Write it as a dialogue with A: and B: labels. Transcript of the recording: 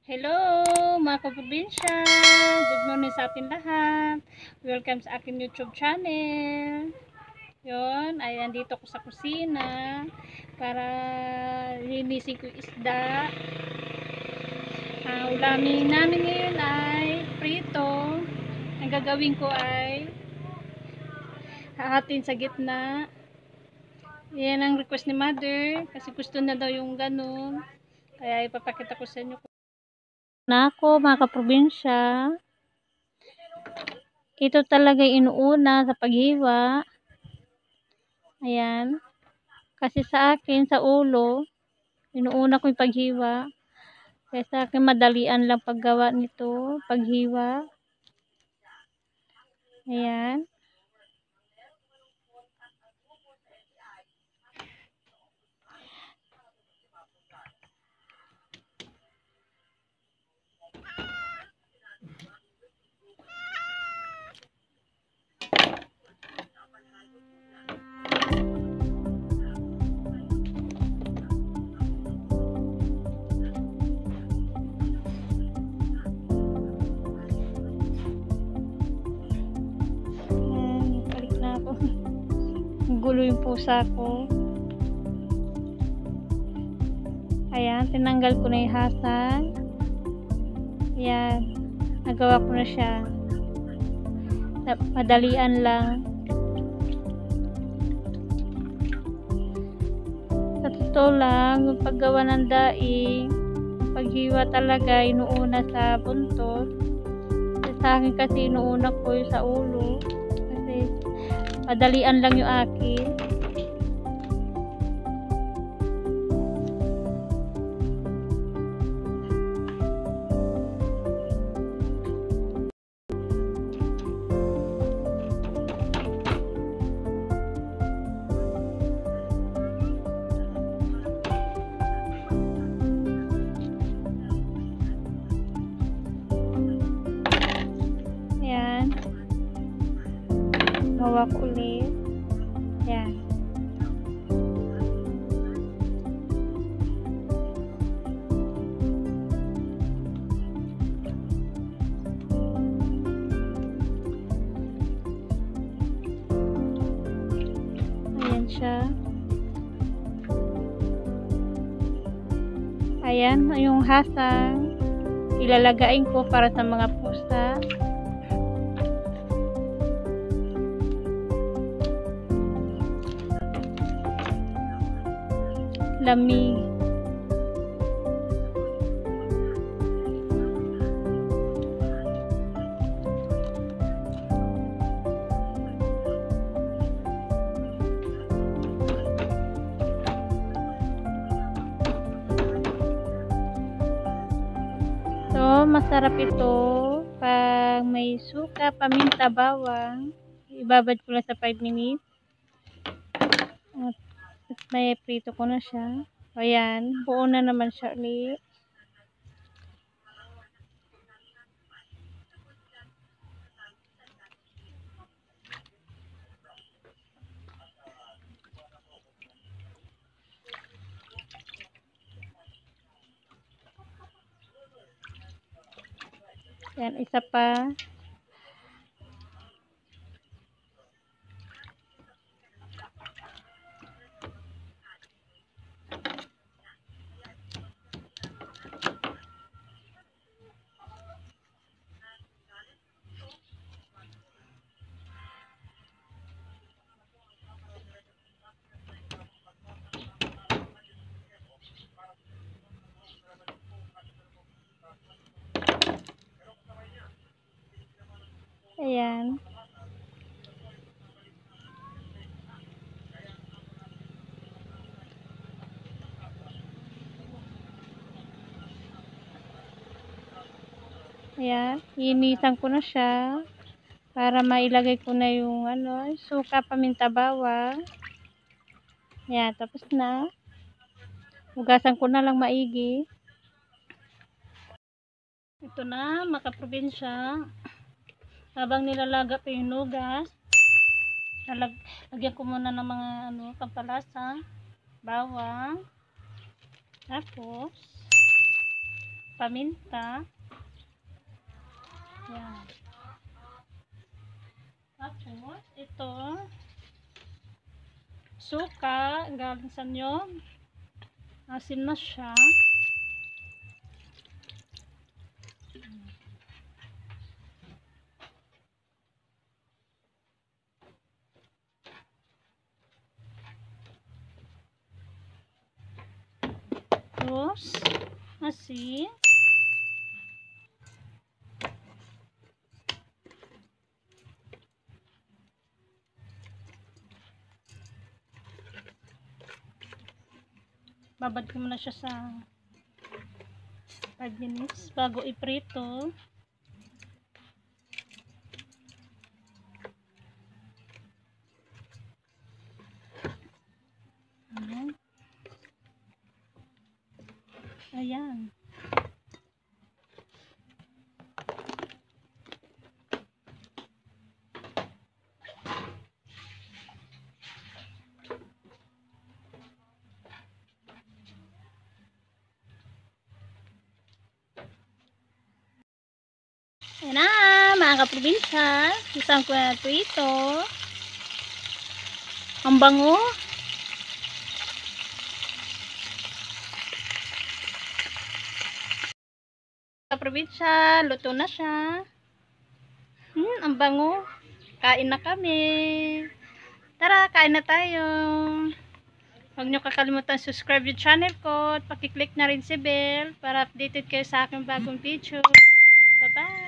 A: Hello mga kaprobinsya! Good morning sa atin lahat. Welcome sa akin YouTube channel. Yon, ay andito ko sa kusina para linisin ko yung isda. Ulamin namin ngayon ay prito. Ang gagawin ko ay hahatin sa gitna. Yan ang request ni mother kasi gusto na daw yung ganun. Kaya ipapakita ko sa inyo. Na ako mga kaprobinsya, ito talaga inuuna sa paghiwa. Ayan, kasi sa akin sa ulo inuuna ko yung paghiwa, kaya sa akin madalian lang paggawa nito, paghiwa. Ayan, balik na ako. Gulo yung pusa ko. Ayan, tinanggal ko na yung hasang. Ayan, nagawa ko na siya. Madalian lang. Sa totoo lang, yung paggawa ng daing, paghiwa talaga inuuna sa buntot. Sa akin kasi inuuna ko yung sa ulo. Kasi madalian lang yung akin. Ayan. Hawak ulit. Ayan. Ayan siya. Ayan, yung hasang ilalagain ko para sa mga pusa. Lamig. So, masarap ito pag may suka, paminta, bawang. Ibabad ko lang sa 5 minutes. At may prito ko na siya. Ayan, buo na naman siya ulit. Ayan, isa pa. Ayan. Ayan, initan ko na siya para mailagay ko na yung suka, paminta, bawang. Ayan, tapos na. Hugasan ko na lang maigi. Ito na, mga probinsya. Habang nilalaga pa yung nugas, lagyan ko muna ng mga pampalasa, bawang, tapos paminta. Yan. Tapos, ito, suka, galing sa nyog. Asim na siya. Tapos, asin. Babad ko muna siya sa 5 minutes bago iprito. Ayan. Ayan na, mga kaprobinsya. Isang ko na ito. Ang bango. Kaprobinsya, luto na siya. Ang bango. Kain na kami. Tara, kain na tayo. Huwag nyo kakalimutan subscribe yung channel ko at pakiclick na rin si bell para updated kayo sa aking bagong video. Bye-bye!